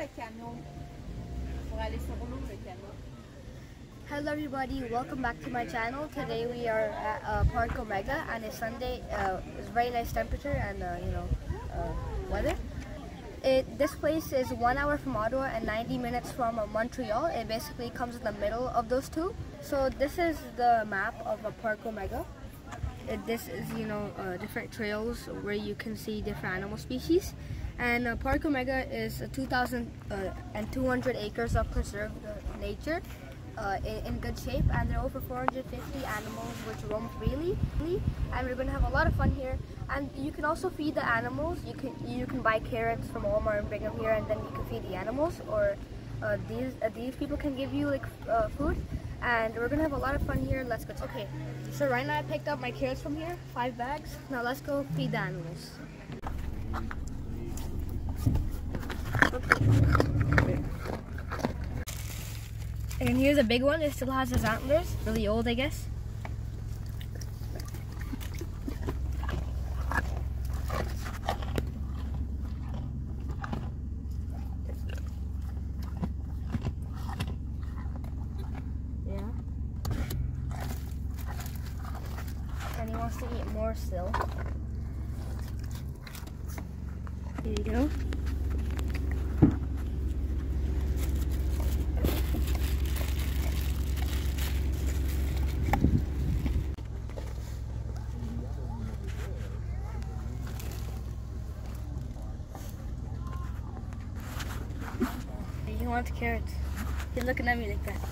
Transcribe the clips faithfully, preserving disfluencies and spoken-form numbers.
le canot. Pour aller sur l'eau, le canot. Hello everybody, welcome back to my channel. Today we are at uh, Parc Omega and it's Sunday. Uh, it's very nice temperature and uh, you know uh, weather. It, this place is one hour from Ottawa and ninety minutes from uh, Montreal. It basically comes in the middle of those two. So this is the map of uh, Parc Omega. It, this is you know uh, different trails where you can see different animal species. And uh, Parc Omega is uh, two thousand two hundred acres of preserved uh, nature. Uh, in, in good shape, and there are over four hundred fifty animals which roam freely, and we're going to have a lot of fun here. And you can also feed the animals. You can you can buy carrots from Walmart and bring them here, and then you can feed the animals, or uh, these uh, these people can give you like uh, food. And we're gonna have a lot of fun here. Let's go. Okay, so right now I picked up my carrots from here, five bags. Now let's go feed the animals. Okay. And here's a big one. It still has his antlers. Really old, I guess. Yeah. And he wants to eat more still. Here you go. He wants carrots. He's looking at me like that.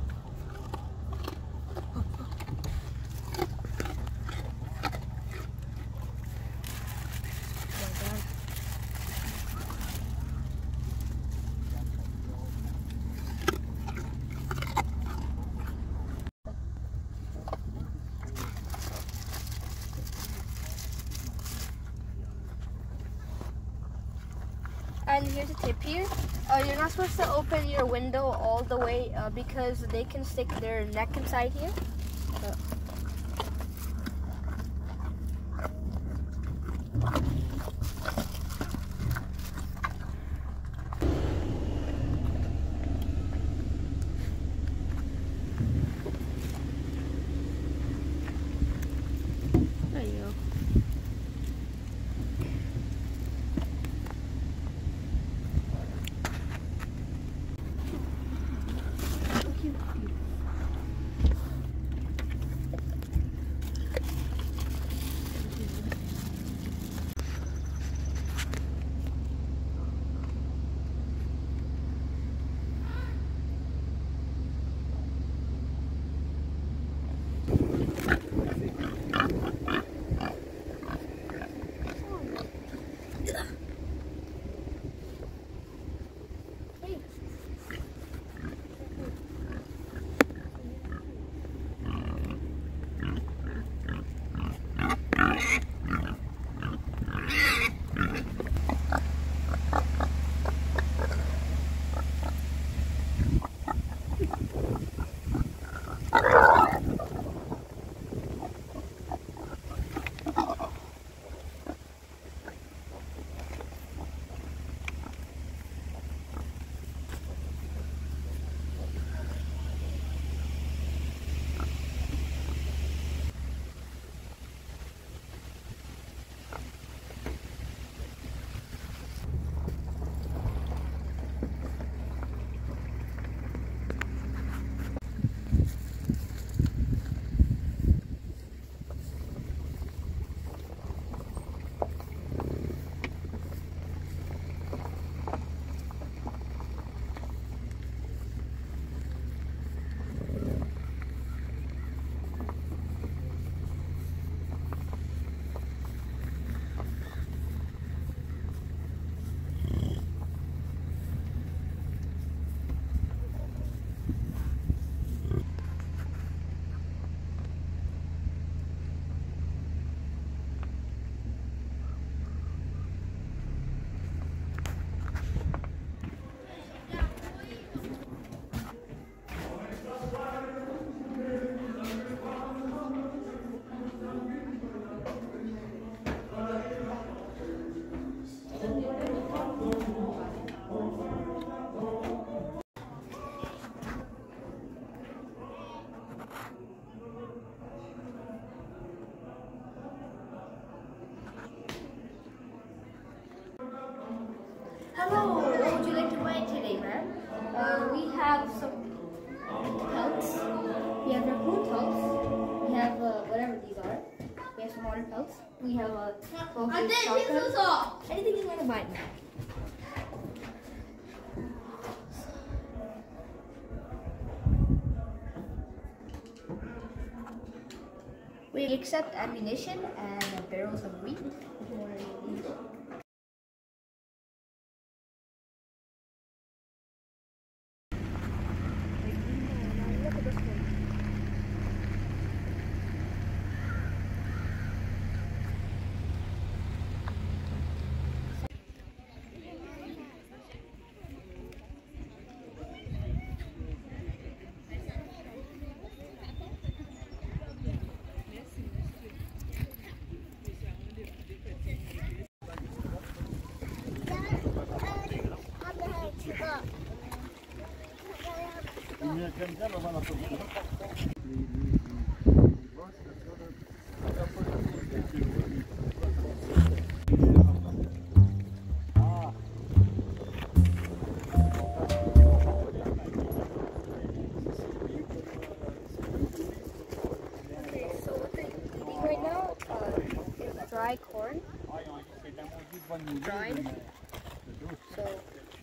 And here's a tip here. Uh, you're not supposed to open your window all the way uh, because they can stick their neck inside here. Uh, there you go. have some pelts. We have raccoon pelts. We have uh, whatever these are. We have some water pelts. We have a twelve gauge shotgun. Anything you want to buy now. We accept ammunition and barrels of wheat. If you want any of these. Look at this one. Right now, uh, is dry corn. Dried. So.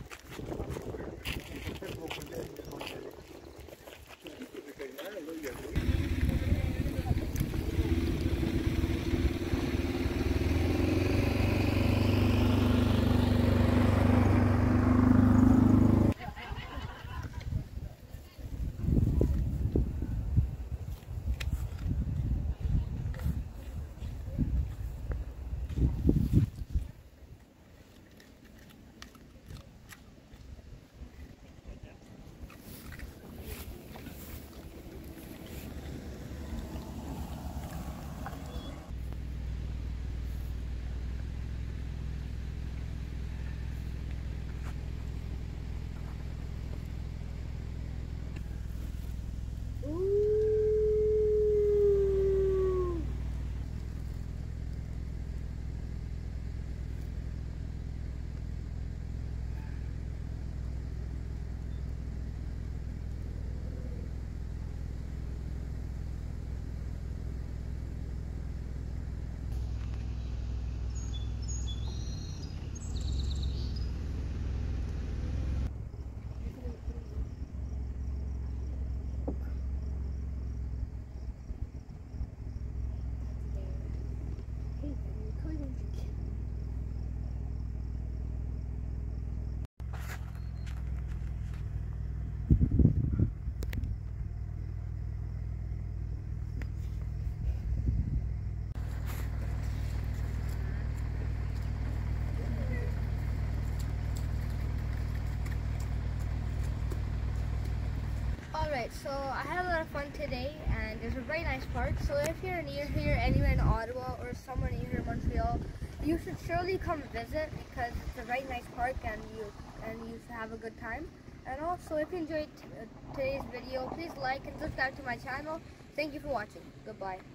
Alright, so I had a lot of fun today and there's a very nice park. So if you're near here, anywhere in Ottawa or somewhere near here in Montreal, you should surely come visit because it's a very nice park and you and you should have a good time. And also, if you enjoyed t uh, today's video, please like and subscribe to my channel. Thank you for watching. Goodbye.